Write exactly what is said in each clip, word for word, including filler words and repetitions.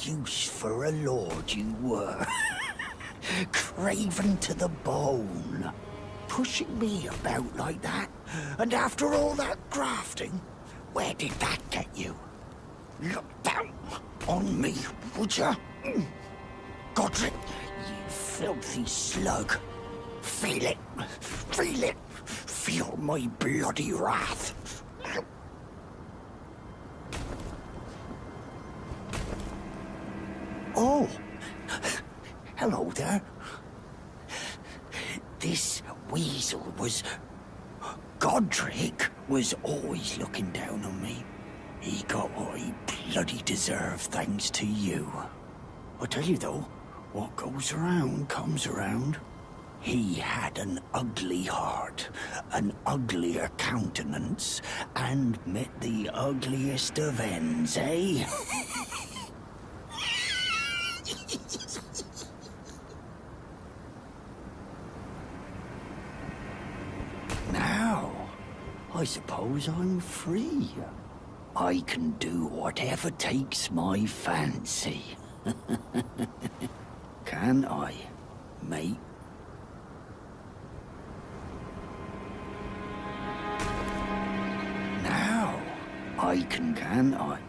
use for a lord you were. Craven to the bone. Pushing me about like that. And after all that grafting, where did that get you? Look down on me, would ya? Godric, you filthy slug. Feel it. Feel it. Feel my bloody wrath. Oh. Hello there. This weasel was... Godric was always looking down on me. He got what he bloody deserved thanks to you. I tell you though, what goes around comes around. He had an ugly heart, an uglier countenance, and met the ugliest of ends, eh? Now, I suppose I'm free. I can do whatever takes my fancy. Can I, mate? Now, I can, can I?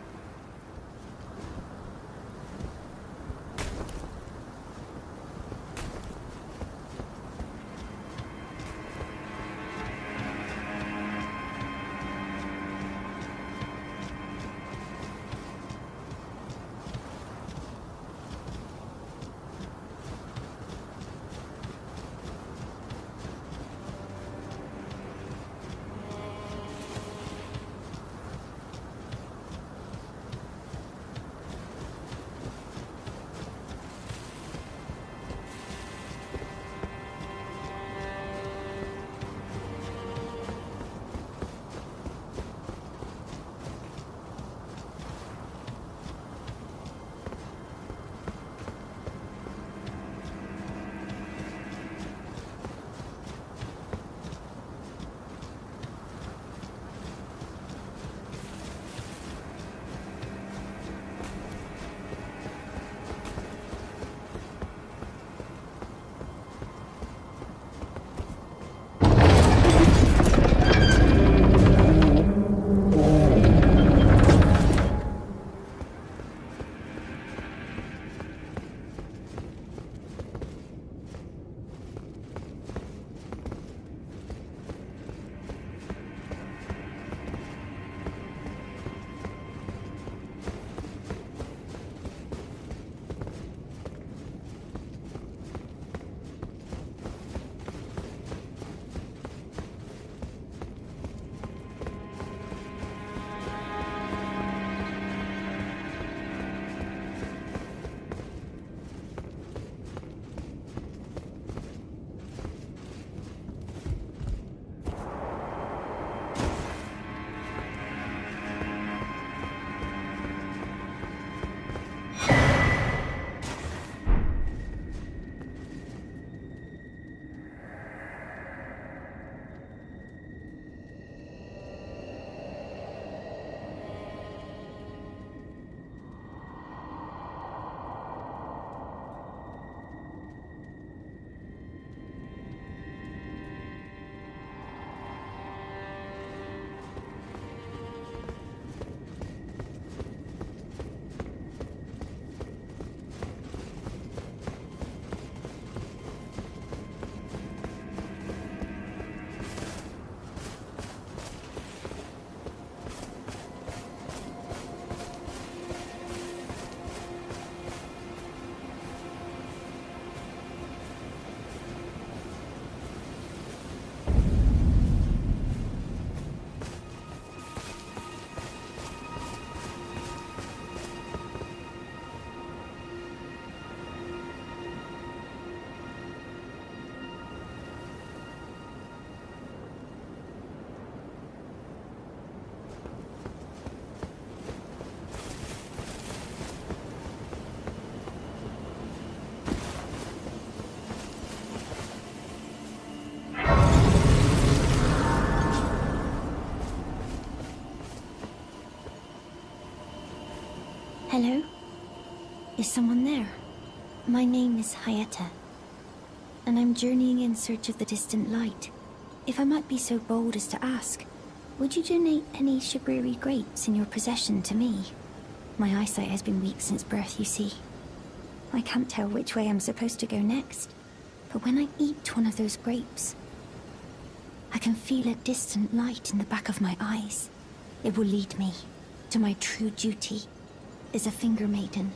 Hello? Is someone there? My name is Hayata, and I'm journeying in search of the distant light. If I might be so bold as to ask, would you donate any Shibriri grapes in your possession to me? My eyesight has been weak since birth, you see. I can't tell which way I'm supposed to go next, but when I eat one of those grapes, I can feel a distant light in the back of my eyes. It will lead me to my true duty as a finger maiden.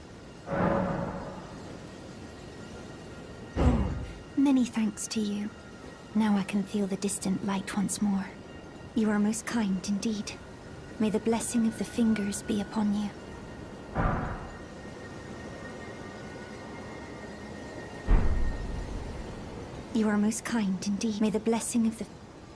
Oh, many thanks to you. Now I can feel the distant light once more. You are most kind indeed. May the blessing of the fingers be upon you. You are most kind indeed. May the blessing of the...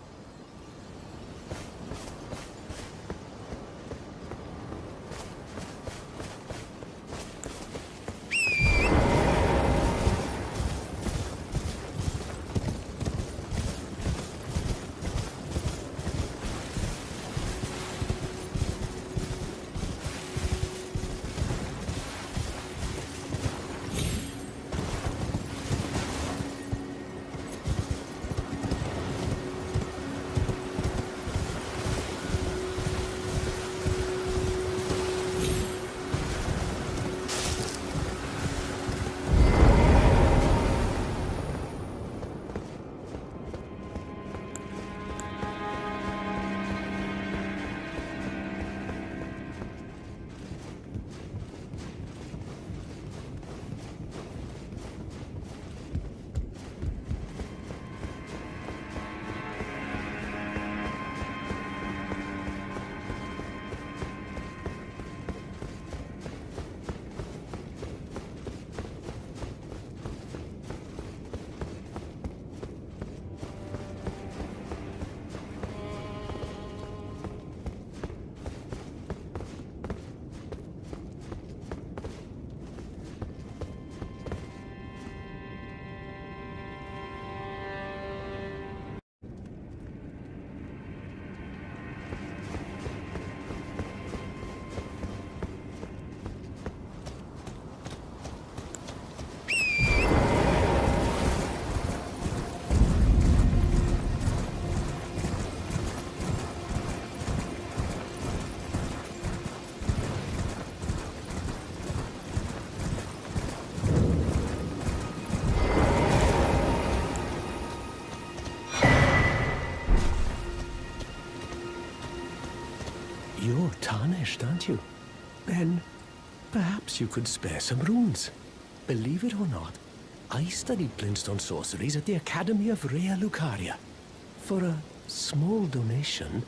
You're tarnished, aren't you? Then, perhaps you could spare some runes. Believe it or not, I studied glintstone sorceries at the Academy of Rea Lucaria. For a small donation,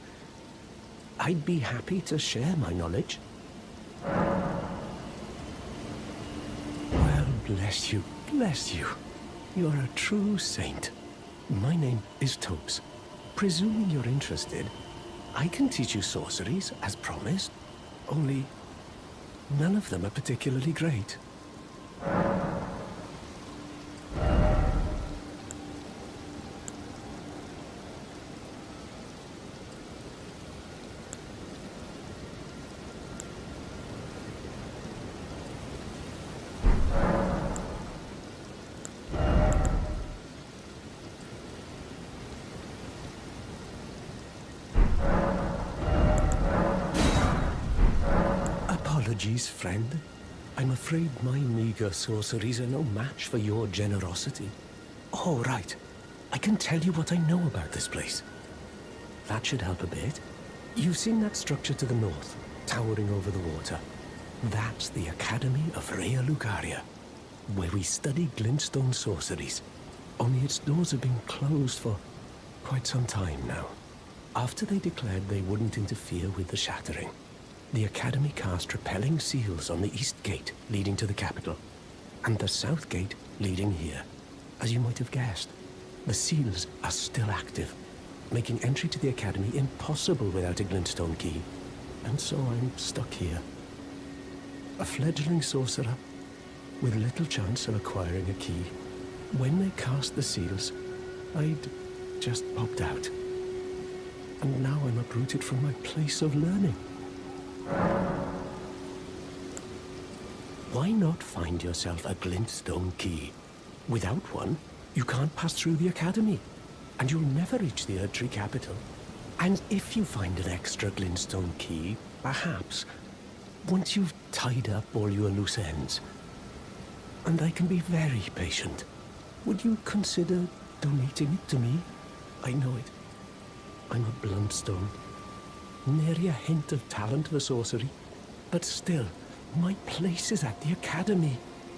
I'd be happy to share my knowledge. Well, bless you, bless you. You're a true saint. My name is Topes. Presuming you're interested, I can teach you sorceries, as promised. Only, none of them are particularly great. Apologies, friend. I'm afraid my meager sorceries are no match for your generosity. Oh, right. I can tell you what I know about this place. That should help a bit. You've seen that structure to the north, towering over the water. That's the Academy of Rea Lucaria, where we study glintstone sorceries. Only its doors have been closed for quite some time now. After they declared they wouldn't interfere with the shattering, the Academy cast repelling seals on the east gate leading to the capital, and the south gate leading here. As you might have guessed, the seals are still active, making entry to the Academy impossible without a glintstone key. And so I'm stuck here. A fledgling sorcerer with little chance of acquiring a key. When they cast the seals, I'd just popped out. And now I'm uprooted from my place of learning. Why not find yourself a glintstone key? Without one, you can't pass through the academy, and you'll never reach the Erdtree capital. And if you find an extra glintstone key, perhaps, once you've tied up all your loose ends, and I can be very patient, would you consider donating it to me? I know it. I'm a bluntstone. Nary a hint of talent for sorcery, but still, my place is at the academy.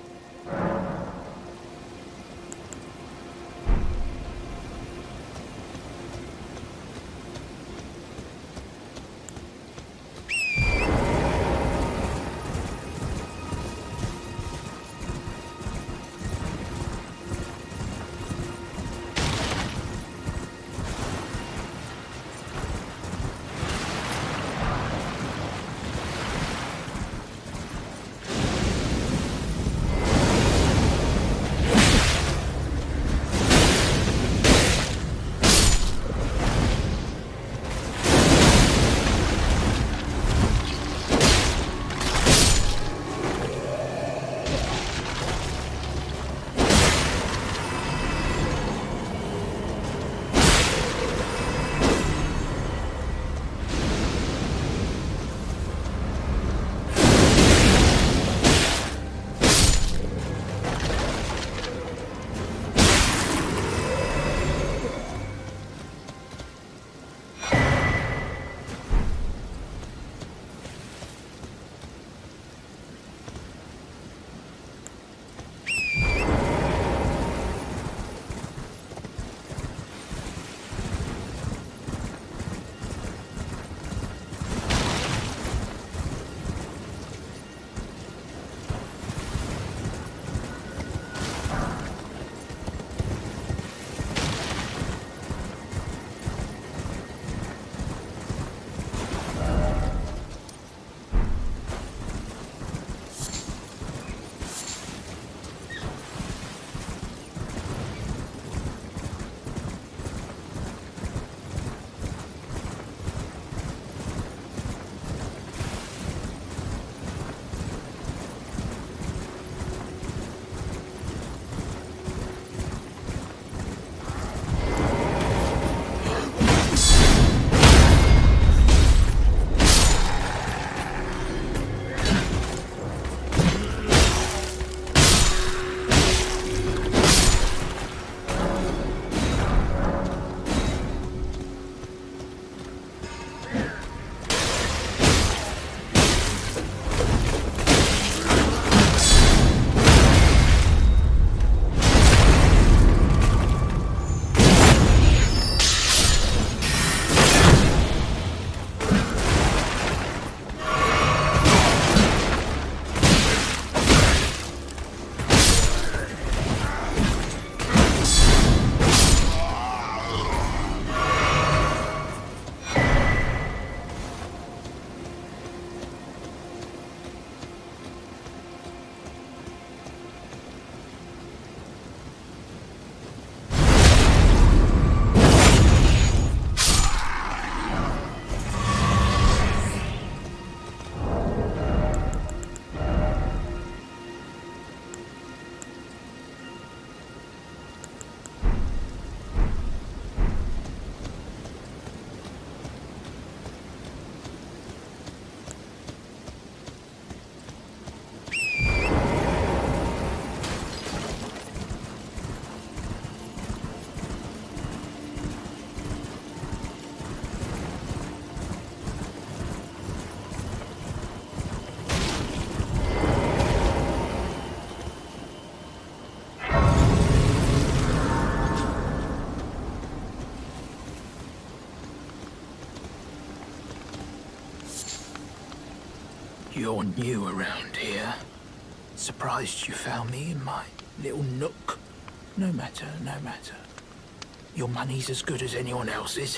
You're new around here. Surprised you found me in my little nook. No matter, no matter. Your money's as good as anyone else's.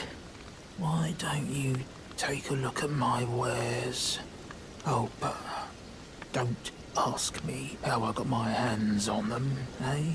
Why don't you take a look at my wares? Oh, but don't ask me how I got my hands on them, eh?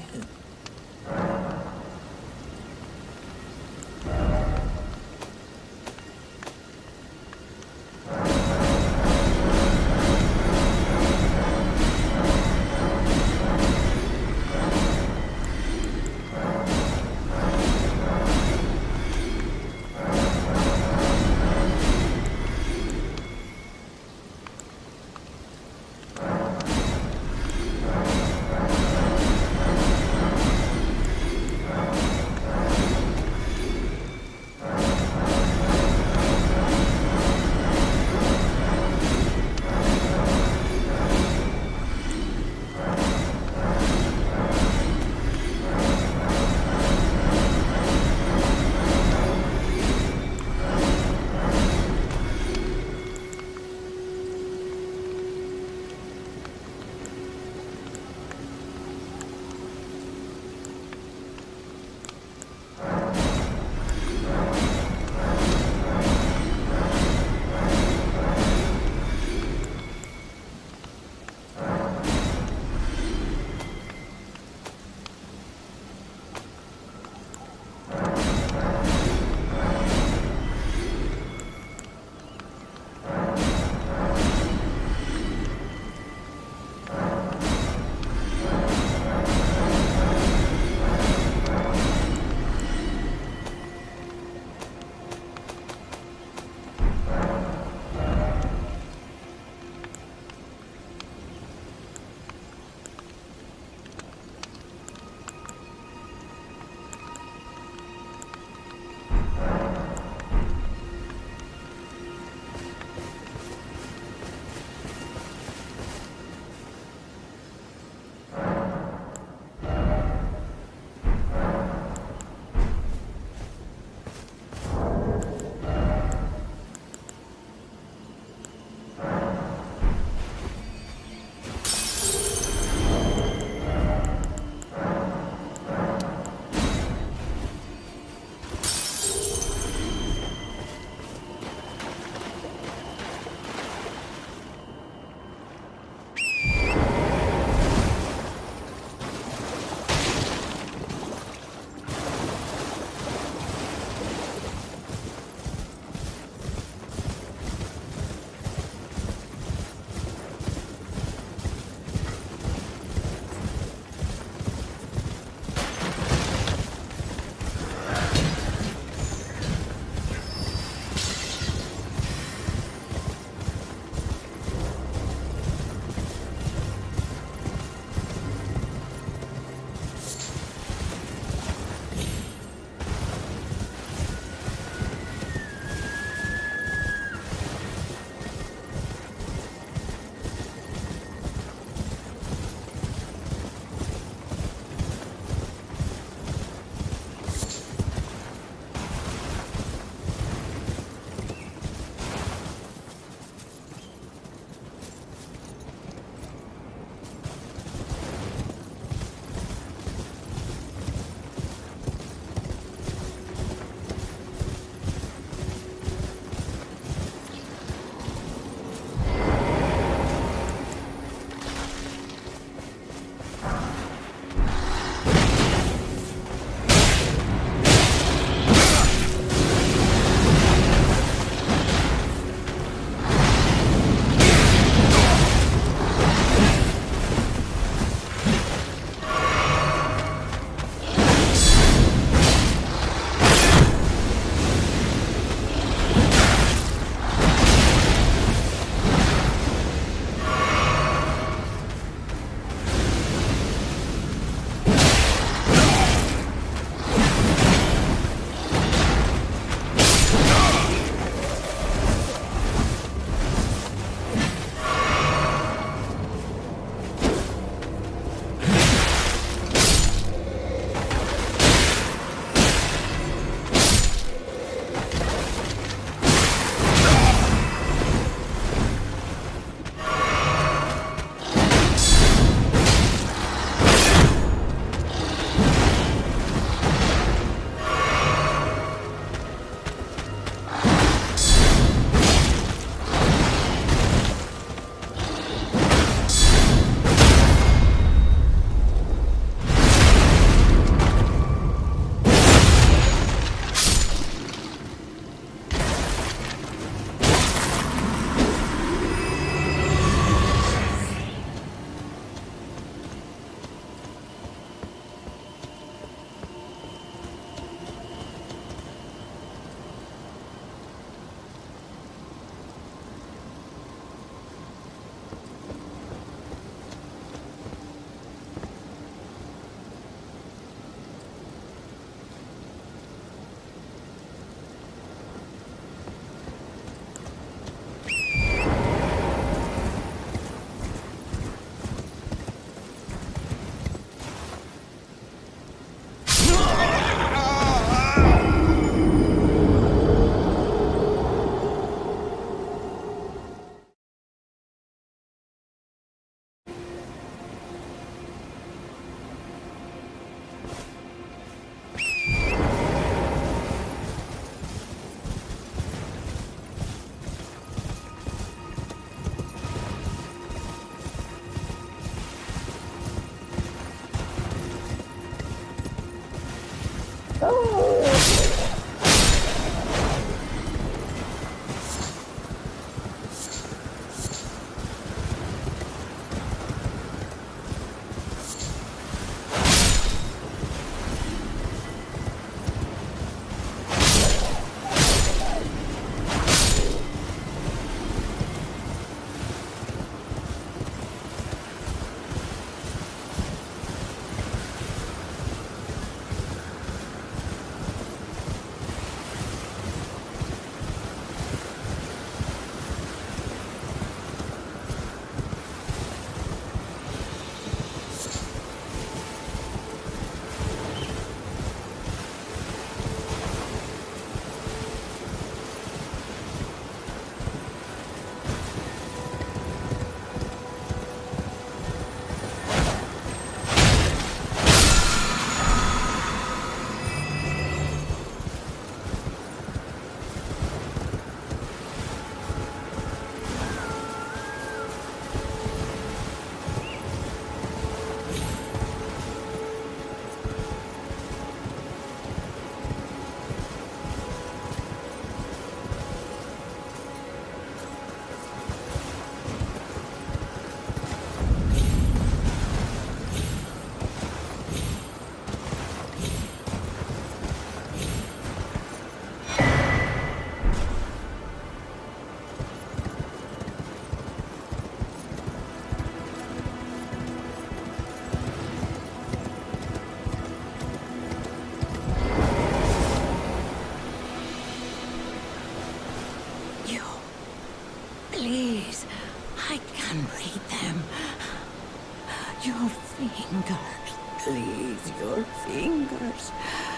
can read them. Your fingers, please, your fingers.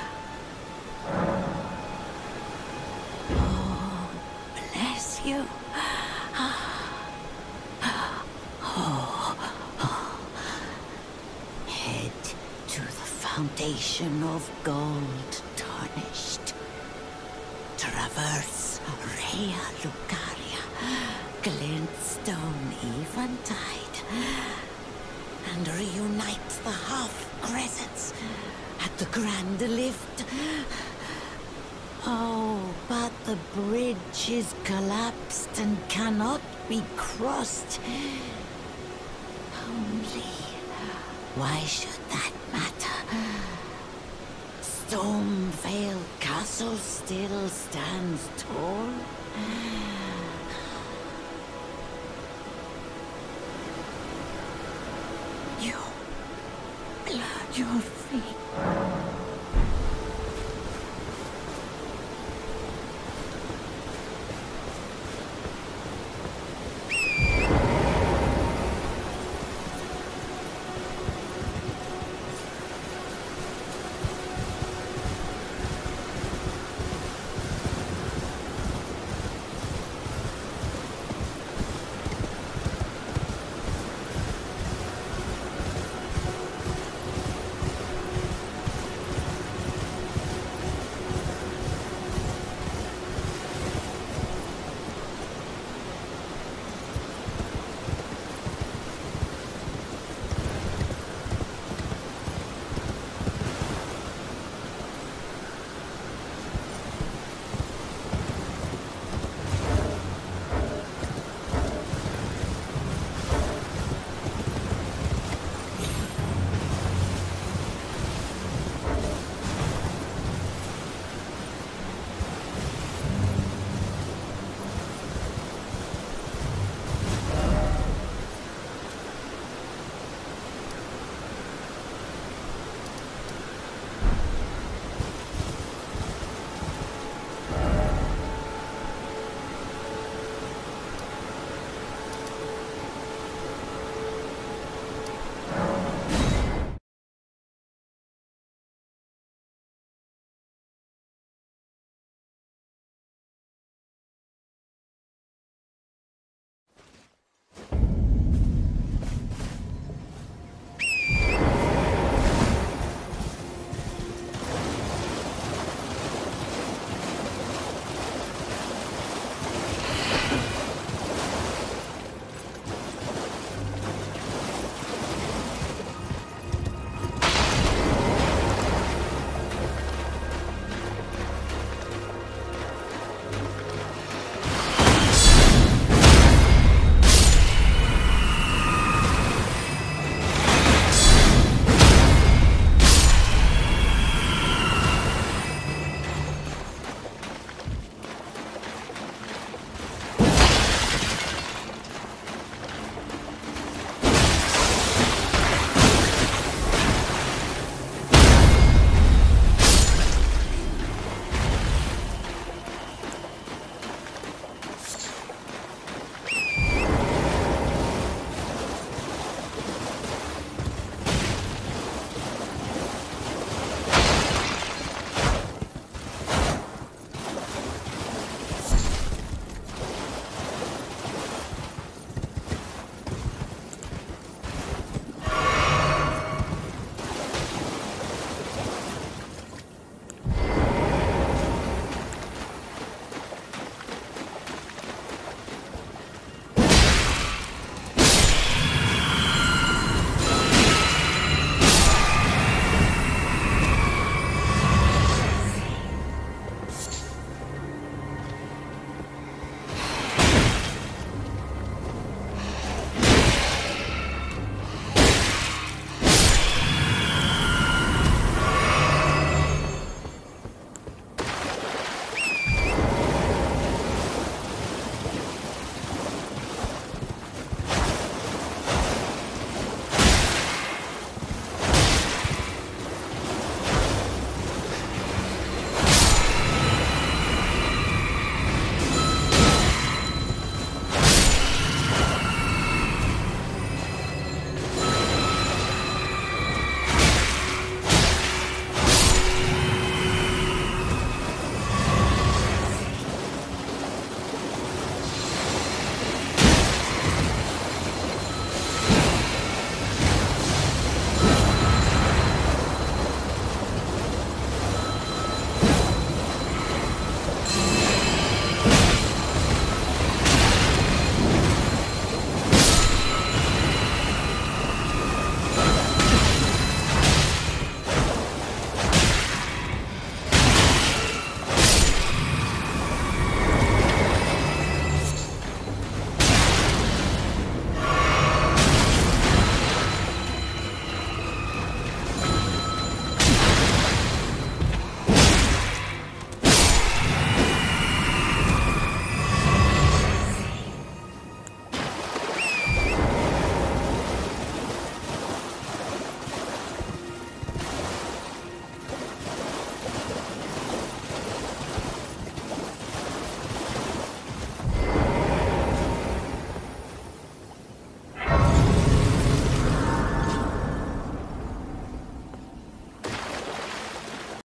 Oh, bless you. Head to the foundation of gold, Tarnished. Traverse Rea Lucaria, glintstone eventide, and reunite the half-crescents at the grand lift. Oh, but the bridge is collapsed and cannot be crossed. Only, why should that matter? Stormvale Castle still stands tall. You, your